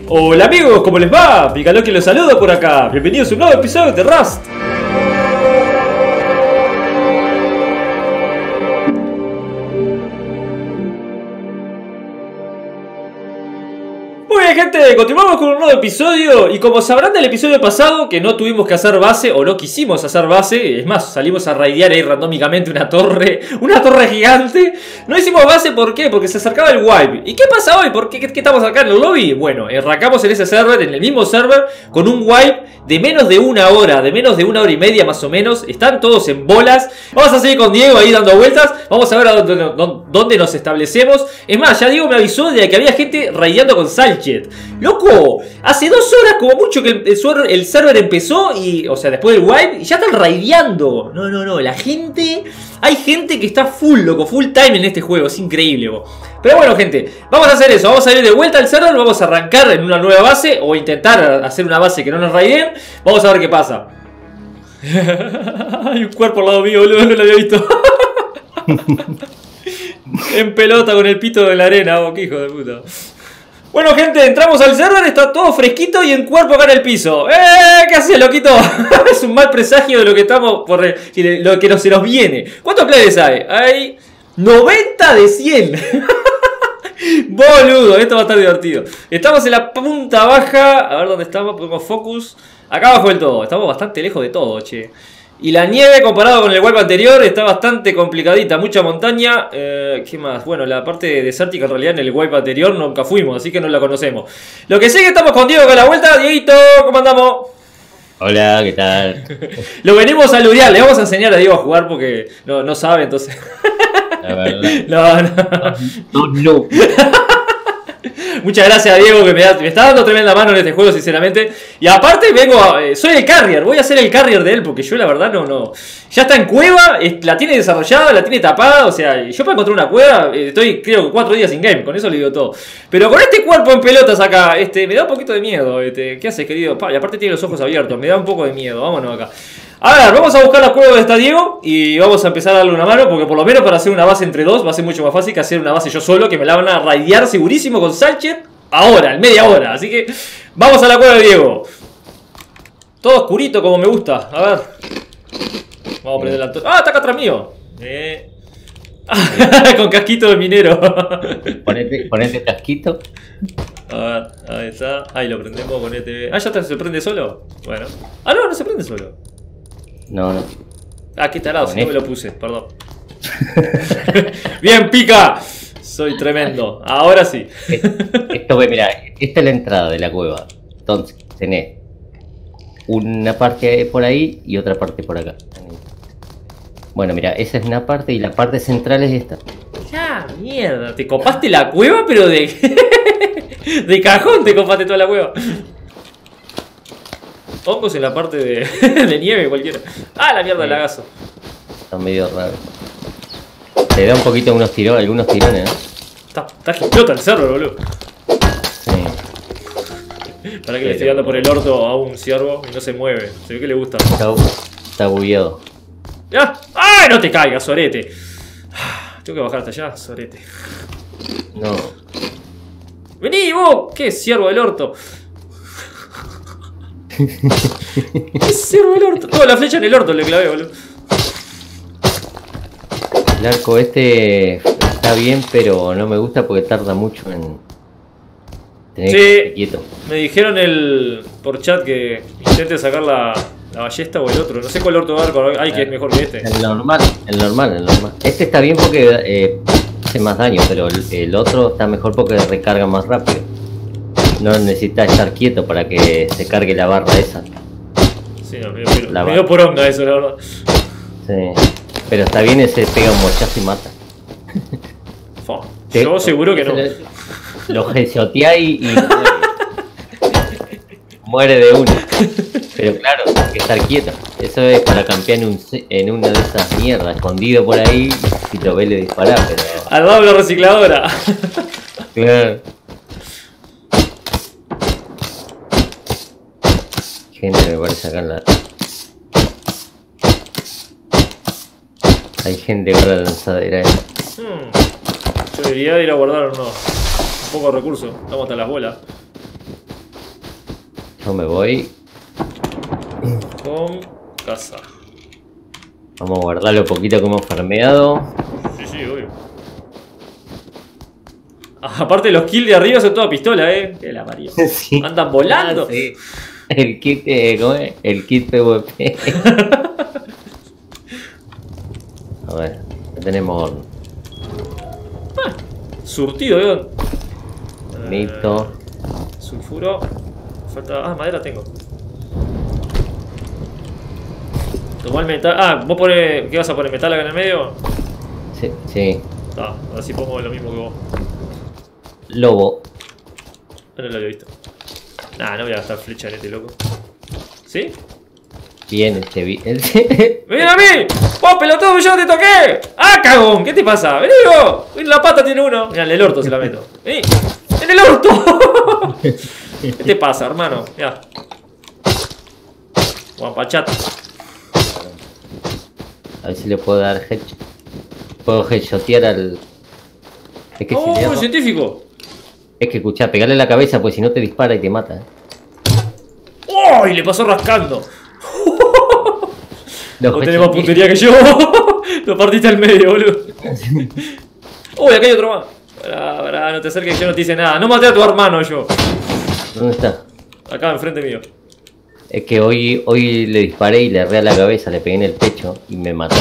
Hola amigos, ¿cómo les va? Picaloqui los saluda por acá. Bienvenidos a un nuevo episodio de Rust. Muy bien gente, continuamos con un nuevo episodio. Y como sabrán del episodio pasado, que no tuvimos que hacer base, o no quisimos hacer base. Es más, salimos a raidear ahí randómicamente una torre gigante. No hicimos base, ¿por qué? Porque se acercaba el wipe. ¿Y qué pasa hoy? ¿Por qué estamos acá en el lobby? Bueno, arrancamos en ese server, en el mismo server, con un wipe de menos de una hora, de menos de una hora y media más o menos. Están todos en bolas. Vamos a seguir con Diego ahí dando vueltas. Vamos a ver a dónde nos establecemos. Es más, ya Diego me avisó de que había gente raideando con Salchet. Loco, hace 2 horas como mucho que el server empezó y, o sea, después del wipe, y ya están raideando. No, la gente... Hay gente que está full, loco, full time en este juego, es increíble, bo. Pero bueno, gente, vamos a hacer eso, vamos a ir de vuelta al server, vamos a arrancar en una nueva base, o intentar hacer una base que no nos raideen. Vamos a ver qué pasa. Hay un cuerpo al lado mío, boludo, no lo había visto. En pelota con el pito de la arena, oh, qué hijo de puta. Bueno gente, entramos al server, está todo fresquito y en cuerpo acá en el piso. ¿Qué haces, loquito? Es un mal presagio de lo que estamos por lo que se nos viene. ¿Cuántos players hay? Hay 90 de 100. Boludo, esto va a estar divertido. Estamos en la punta baja. A ver dónde estamos, ponemos focus. Acá abajo del todo, estamos bastante lejos de todo, che. Y la nieve comparado con el wipe anterior está bastante complicadita, mucha montaña. ¿Qué más? Bueno, la parte desértica en realidad en el wipe anterior nunca fuimos, así que no la conocemos. Lo que sé es que estamos con Diego acá a la vuelta. Dieguito, ¿cómo andamos? Hola, ¿qué tal? Lo venimos a lurear, le vamos a enseñar a Diego a jugar porque no sabe, entonces. La verdad. No. Muchas gracias, Diego, que me está dando tremenda mano en este juego, sinceramente. Y aparte soy el carrier, voy a ser el carrier de él, porque yo la verdad no. Ya está en cueva, la tiene desarrollada, la tiene tapada, o sea, yo para encontrar una cueva estoy creo que 4 días sin game, con eso le digo todo. Pero con este cuerpo en pelotas acá, me da un poquito de miedo, ¿qué haces, querido? Y aparte tiene los ojos abiertos, me da un poco de miedo, vámonos acá. A ver, vamos a buscar la cueva donde está Diego y vamos a empezar a darle una mano, porque por lo menos para hacer una base entre dos va a ser mucho más fácil que hacer una base yo solo, que me la van a raidear segurísimo con Salchet ahora, en media hora. Así que vamos a la cueva de Diego. Todo oscurito como me gusta, a ver. Vamos a prender la antorcha. ¡Ah, está acá atrás mío! Con casquito de minero. Ponete casquito. A ver, ahí está. Ahí lo prendemos, ponete. Ah, ya se prende solo. Bueno. Ah, no se prende solo. No. Ah, qué tarado, si no me lo puse, perdón. Bien, pica. Soy tremendo. Ahora sí. Esto, mira, esta es la entrada de la cueva. Entonces, tenés una parte por ahí y otra parte por acá. Bueno, mira, esa es una parte y la parte central es esta. Ya, mierda. Te copaste la cueva, pero de de cajón te copaste toda la cueva. Hongos en la parte de nieve cualquiera. Ah, la mierda del lagazo. Está medio raro. Te da un poquito algunos tirones, ¿no? Está que explota el cerro, boludo. Sí. Para que le estoy dando por el orto a un ciervo y no se mueve. Se ve que le gusta. Está bugueado. ¡Ya! ¡Ay, no te caigas, sorete! Tengo que bajar hasta allá, sorete. No. ¡Vení, vos! ¿Qué ciervo del orto? ¿Qué ciervo del orto? Toda la flecha en el orto le clavé, boludo. El arco está bien, pero no me gusta porque tarda mucho en tener que estar quieto. Me dijeron por chat que intente sacar la ballesta o el otro. No sé cuál orto arco hay que es mejor que este. El normal. Este está bien porque hace más daño, pero el otro está mejor porque recarga más rápido. No necesita estar quieto para que se cargue la barra esa. Sí, me dio por onda eso, la verdad. Sí. Pero está bien, ese pega un mochazo y mata. Yo seguro que no. Lo headshotía y muere de uno. Pero claro, hay que estar quieto. Eso es para campear en una de esas mierdas, escondido por ahí. Si lo ves le disparás, pero... Al lado de la recicladora. Claro. Gente, me parece acá en la... Hay gente con la lanzadera. Yo debería ir a guardar un poco de recursos. Estamos hasta las bolas. Yo me voy. Con casa. Vamos a guardar lo poquito que hemos farmeado. Sí, sí, obvio. Aparte los kills de arriba son toda pistola, que la María. Sí. Andan volando. Ah, sí. El kit, ¿cómo es? El kit PvP. A ver, ya tenemos horno. Surtido, weón. Listo. Sulfuro. Falta. Ah, madera tengo. Tomá el metal. Ah, vos ponés. ¿Qué vas a poner? ¿Metal acá en el medio? Sí, sí. Ah, ahora sí pongo lo mismo que vos. Lobo. No lo había visto. Nah, no voy a gastar flecha en este loco. ¿Sí? Bien, este bien. ¡Mira a mí! ¡Vos, pelotudo, yo te toqué! ¡Ah, cagón! ¿Qué te pasa? ¡Vení vos! En la pata tiene uno. Mirá, en el orto se la meto. ¡Vení! ¡En el orto! ¿Qué te pasa, hermano? Mirá. Guampachata. A ver si le puedo dar headshot. Puedo headshotear al. Es que si le ¡Oh, hago- científico! Es que escuchá, pegarle en la cabeza, pues si no te dispara y te mata. ¡Oh! Y le pasó rascando. Lo Vos tenés más headshoteé. puntería que yo. Lo partiste al medio, boludo. Uy, acá hay otro más. Pará, no te acerques que yo no te hice nada. No maté a tu hermano yo. ¿Dónde está? Acá enfrente mío. Es que hoy le disparé y le erré a la cabeza, le pegué en el pecho y me mató.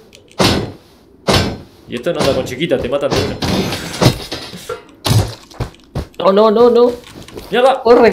Y esto no anda con chiquita, te matan de una. No. ¡Mierda! Corre.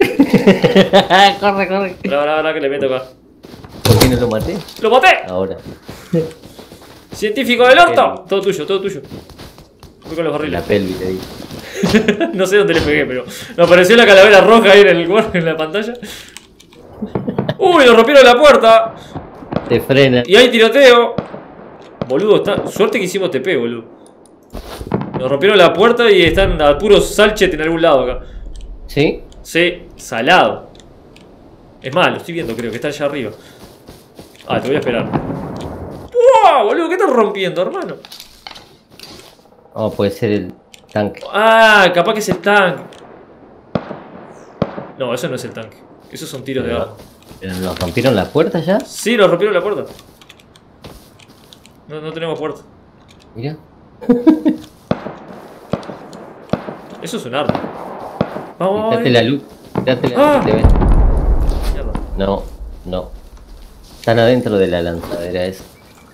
Corre. Pará, que le meto acá. ¿Por qué no lo maté? ¡Lo maté! Ahora. ¡Científico del orto! Todo tuyo, todo tuyo. Voy con los La barriles. pelvis le di. No sé dónde le pegué, pero me apareció la calavera roja ahí en el cuarto, en la pantalla. ¡Uy! Nos rompieron la puerta. Te frena. Y hay tiroteo. Boludo, suerte que hicimos TP, boludo. Nos rompieron la puerta y están a puro salchet en algún lado acá. ¿Sí? Sí, salado. Es más, lo estoy viendo, creo que está allá arriba. Ah, te voy a esperar. ¡Wow! Boludo, ¿qué estás rompiendo, hermano? Oh, puede ser el tanque. Ah, capaz que es el tanque. No, eso no es el tanque. Esos son tiros de arma. ¿Pero nos rompieron la puerta ya? Sí, nos rompieron la puerta. No tenemos puerta. Mira. Eso es un arma. Vamos, Quítate la luz. Quítate la Ah. luz. Te ven. Mierda. No. Están adentro de la lanzadera esa.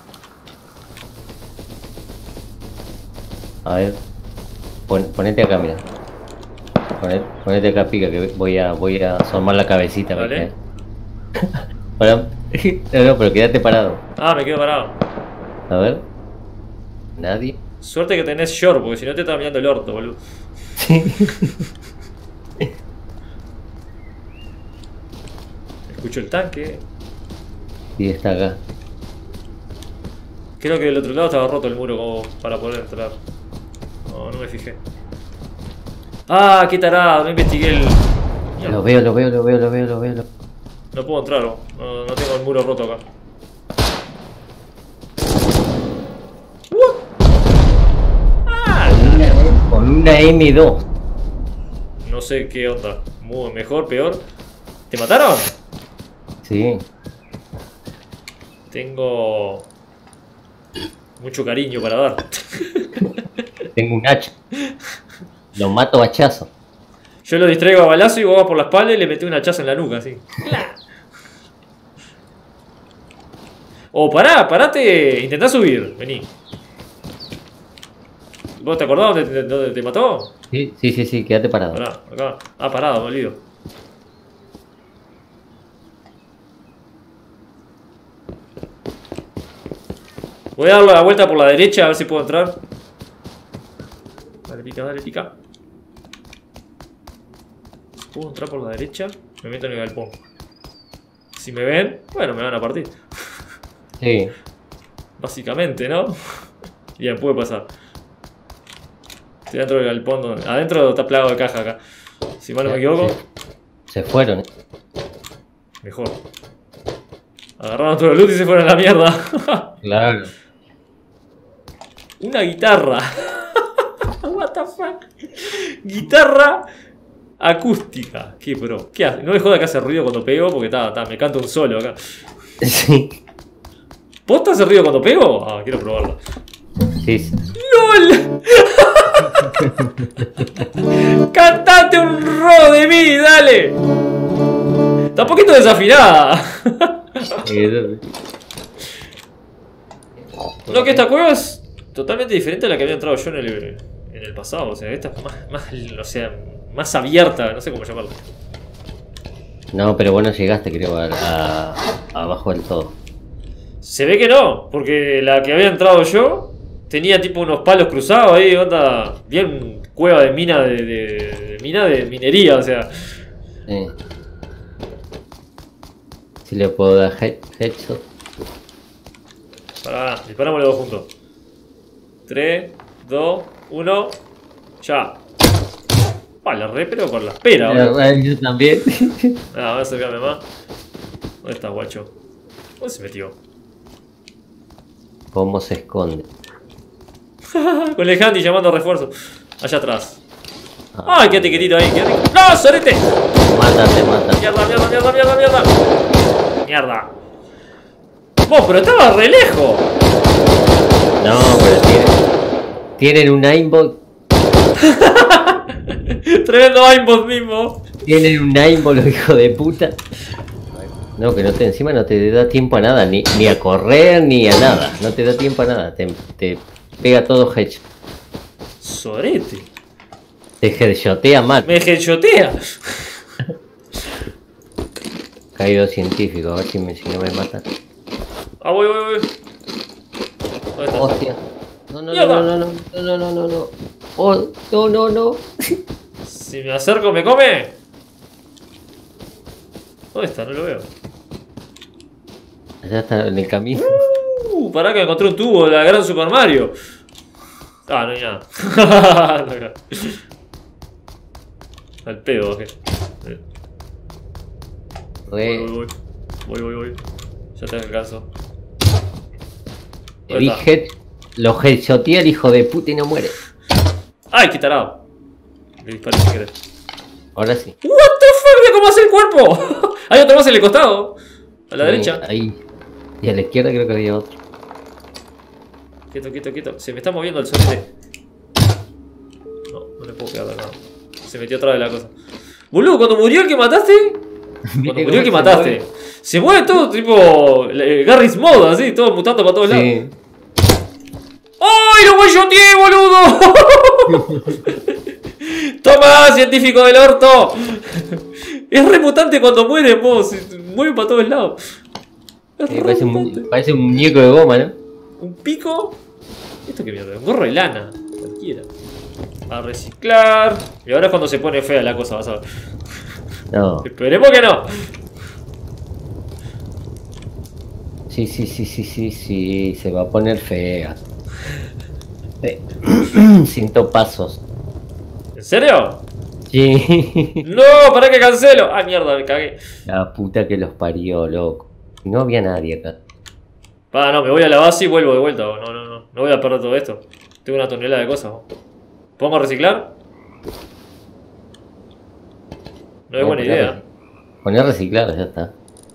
A ver. Ponete acá, mira. Ponete acá, pica, que voy a asomar la cabecita. Dale. Para... No, pero quédate parado. Ah, me quedo parado. A ver. Nadie. Suerte que tenés short, porque si no te estaba mirando el orto, boludo. Escucho el tanque. Sí, está acá. Creo que del otro lado estaba roto el muro como para poder entrar. No me fijé. Ah, qué tarado, no investigué el... Lo veo. No puedo entrar, no tengo el muro roto acá. Con una M2. No sé qué onda. Mejor, peor. ¿Te mataron? Sí. Tengo mucho cariño para dar. Tengo un hacha. Lo mato a hachazo. Yo lo distraigo a balazo y vos vas por la espalda y le metés un hachazo en la nuca, así. O parate, intentá subir, vení. ¿Vos te acordás dónde te mató? Sí, quédate parado. Pará, acá. Ah, parado, dolido. Voy a darle la vuelta por la derecha a ver si puedo entrar. Dale, pica. Si puedo entrar por la derecha, me meto en el galpón. Si me ven, bueno, me van a partir. Sí. Básicamente, ¿no? Bien, puede pasar. Estoy dentro del galpón. Adentro está plagado de caja acá. Si mal no me equivoco, Se fueron. mejor. Agarraron todo el loot y se fueron a la mierda. Claro. Una guitarra. What the fuck. Guitarra Acústica. Qué pro. ¿Qué hace? No me joda que hace ruido cuando pego porque me canto un solo acá. Sí. ¿Posta hace ruido cuando pego? Ah, quiero probarlo. Sí, sí. ¡LOL! ¡Cantate un ro de mí, dale! Está un poquito desafinada. No, que esta cueva es totalmente diferente a la que había entrado yo en el pasado. O sea, esta es más abierta, no sé cómo llamarla. No, pero bueno, llegaste, creo, abajo del todo. Se ve que no, porque la que había entrado yo tenía tipo unos palos cruzados ahí, onda, bien cueva de mina de minería, o sea. Si le puedo dar headshot. Pará, disparamos los dos juntos. 3, 2, 1, ya. La re, pero con la espera, boludo. Yo también. Voy a acercarme más. ¿Dónde está, guacho? ¿Dónde se metió? ¿Cómo se esconde? Con el handy llamando a refuerzo. Allá atrás. Ay, quédate quietito ahí, quédate. ¡No, sorete! Mátate. Mierda. Mierda. Vos, pero estaba re lejos. No, pero tienen un aimbot. Tremendo aimbot mismo. Tienen un aimbot, los hijos de puta. No, que encima no te da tiempo a nada, ni a correr ni a nada. No te da tiempo a nada. Te pega todo headshot. Sorete. Te headshotea mal. Me headshotea. Caído científico, a ver si no me mata. Ah, voy. ¿Dónde está? Hostia. No. Oh, no. Si me acerco, ¿me come? ¿Dónde está? No lo veo. Allá está en el camino. Pará que me encontré un tubo de la gran Super Mario. Ah, no hay nada. Al pedo, bajé. Voy. Ya te alcanzo. Lo headshotea el hijo de puta y no muere. ¡Ay, qué tarado! Le disparé si querés. Ahora sí. What the fuck, mira cómo hace el cuerpo. Hay otro más en el costado. A la derecha. Ahí. Y a la izquierda creo que había otro. Quieto. Se me está moviendo el solete. No le puedo pegar nada. Se metió atrás de la cosa. Boludo, cuando murió el que mataste. Se mueve todo tipo Garry's Mod, así, todo mutando para todos lados. ¡Ay, lo guayoteé, boludo! ¡Toma, científico del orto! Es remutante cuando muere, vos. Se mueve para todos lados. Parece un muñeco de goma, ¿no? ¿Un pico? ¿Esto qué mierda? Un gorro de lana. Cualquiera. A reciclar. Y ahora es cuando se pone fea la cosa, vas a ver. No. Esperemos que no. Sí, se va a poner fea. Siento pasos. ¿En serio? Sí. No, para que cancelo. Ah, mierda, me cagué. La puta que los parió, loco. No había nadie acá. No, me voy a la base y vuelvo de vuelta. No voy a perder todo esto. Tengo una tonelada de cosas. ¿Pongo a reciclar? No es buena idea. Poner a reciclar, ya está.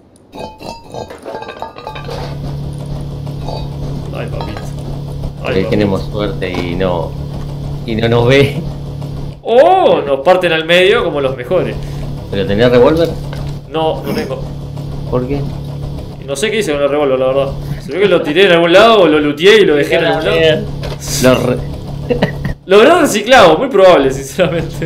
Ay, papito. Ahí tenemos suerte y no nos ve. O nos parten al medio como los mejores. ¿Pero tenés revólver? No tengo. ¿Por qué? No sé qué hice con el revólver, la verdad. Se ve que lo tiré en algún lado o lo looteé y lo dejé en algún lado. Lo habrán reciclado, muy probable, sinceramente.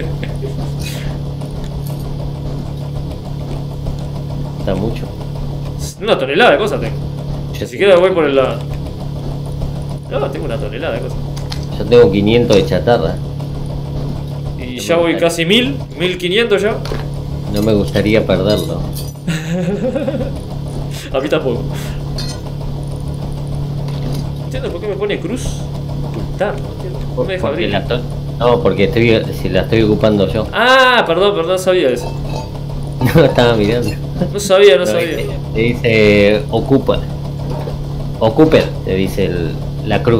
Está mucho. Una tonelada de cosas tengo. Ni siquiera voy por el lado. No, tengo una tonelada de cosas. Yo tengo 500 de chatarra. Y ya voy casi 1500 ya. No me gustaría perderlo. A mí tampoco. No entiendo por qué me pone cruz. Ocultar, no entiendo. No me deja abrir. No, porque si la estoy ocupando yo. Ah, perdón, sabía eso. No, estaba mirando. No sabía. Te dice ocupa. Ocuper, te dice la cruz.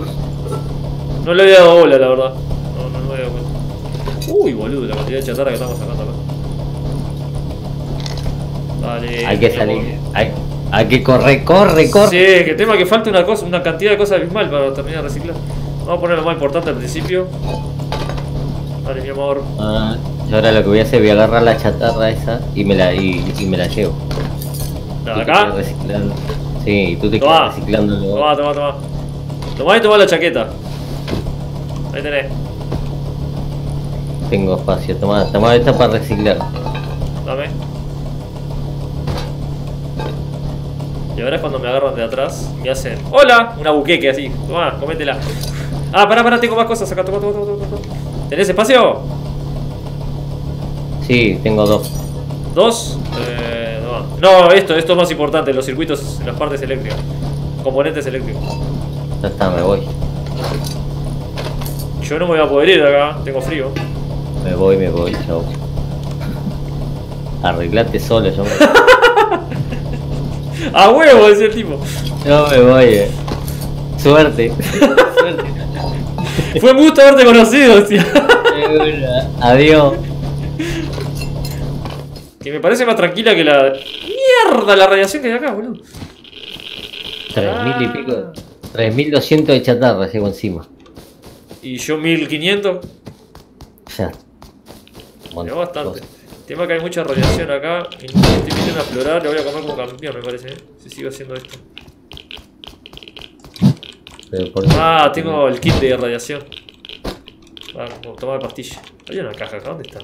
No le había dado bola, la verdad. No me había dado cuenta. Uy, boludo, la cantidad de chatarra que estamos sacando acá. Dale. Hay que salir. Hay que correr, corre. Sí, que tema que falta una cantidad de cosas abismal para terminar de reciclar. Vamos a poner lo más importante al principio. Dale, mi amor. Yo ahora lo que voy a hacer, voy a agarrar la chatarra esa y me la llevo. ¿La de acá? Sí, tú te Tomá. quedas reciclando. Toma. Tomá y tomá la chaqueta. Ahí tenés. Tengo espacio, toma esta para reciclar. Dame. Y ahora es cuando me agarran de atrás y hacen ¡hola! Una buqueque así. Tomá, cométela. Pará, tengo más cosas acá. Toma. ¿Tenés espacio? Sí, tengo 2. ¿2? No, esto es más importante, los circuitos, las partes eléctricas. Componentes eléctricos. Ya está, me voy. Yo no me voy a poder ir de acá, tengo frío. Me voy, chao. Arreglate solo, yo me voy. ¡A huevo! Decía el tipo. Yo me voy, Suerte. Fue un gusto haberte conocido, decía. Adiós. Que me parece más tranquila que la... ¡Mierda! La radiación que hay acá, boludo. 3000 y pico. 3200 de chatarra llevo encima. Y yo 1500. Ya. Es bastante. El tema que hay mucha radiación acá. Y estoy metiendo a explorar. Le voy a comer como campeón, me parece, si sigo haciendo esto. Tengo el kit de radiación. Como tomar pastilla. Hay una caja acá, ¿dónde está?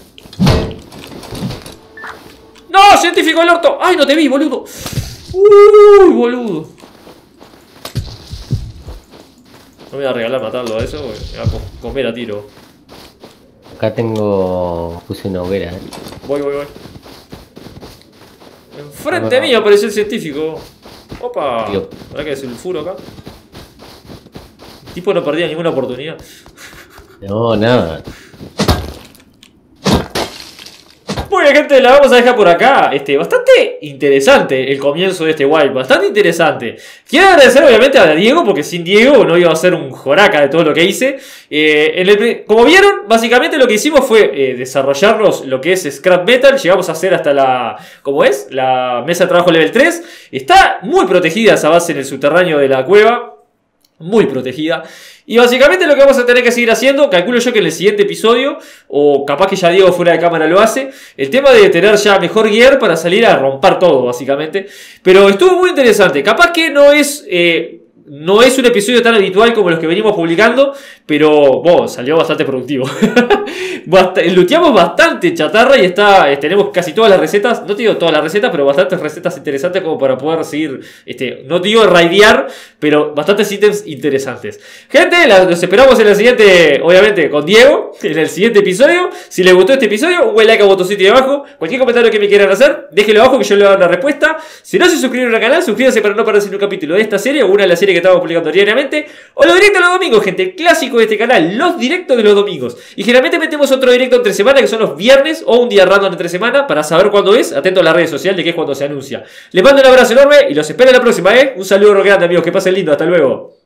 ¡No! ¡Científico del orto! ¡Ay, no te vi, boludo! ¡Uy, boludo! No me voy a regalar matarlo a eso, porque me va a comer a tiro. Acá puse una hoguera. Voy. Enfrente mío apareció el científico. Opa. ¿Verdad que es el furo acá? El tipo no perdía ninguna oportunidad. No, nada. Muy bien, gente, la vamos a dejar por acá. Bastante interesante el comienzo de este wipe. Bastante interesante. Quiero agradecer obviamente a Diego, porque sin Diego no iba a ser un joraca de todo lo que hice. Como vieron, básicamente lo que hicimos fue desarrollarnos lo que es Scrap Metal. Llegamos a hacer hasta la mesa de trabajo level 3. Está muy protegida esa base en el subterráneo de la cueva. Muy protegida. Y básicamente lo que vamos a tener que seguir haciendo, calculo yo que en el siguiente episodio, o capaz que ya Diego fuera de cámara lo hace, el tema de tener ya mejor gear para salir a romper todo, básicamente. Pero estuvo muy interesante. Capaz que no es un episodio tan habitual como los que venimos publicando, pero salió bastante productivo. Looteamos bastante chatarra y tenemos casi todas las recetas, no te digo todas las recetas, pero bastantes recetas interesantes como para poder seguir, no te digo raidear, pero bastantes ítems interesantes. Gente, los esperamos en el siguiente, obviamente con Diego, en el siguiente episodio. Si les gustó este episodio, un buen like a botoncito de abajo. Cualquier comentario que me quieran hacer, déjenlo abajo que yo le voy a dar la respuesta. Si no se suscribieron al canal, suscríbanse para no perderse un capítulo de esta serie o una de las series que estamos publicando diariamente. O los directos de los domingos, gente, el clásico de este canal, los directos de los domingos. Y generalmente metemos otro directo entre semana, que son los viernes, o un día random entre semana, para saber cuándo es. Atento a las redes sociales de que es cuando se anuncia. Les mando un abrazo enorme y los espero en la próxima, Un saludo grande, amigos, que pasen lindo, hasta luego.